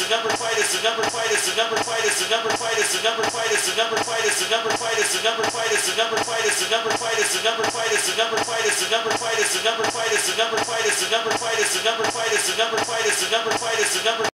the number fight is the number fight is the number fight is the number fight is the number fight is the number fight is the number fight is the number fight is the number fight is the number fight is the number fight is the number fight is the number fight is the number fight is the number fight is the number fight is the number fight is the number fight is the number fight is the number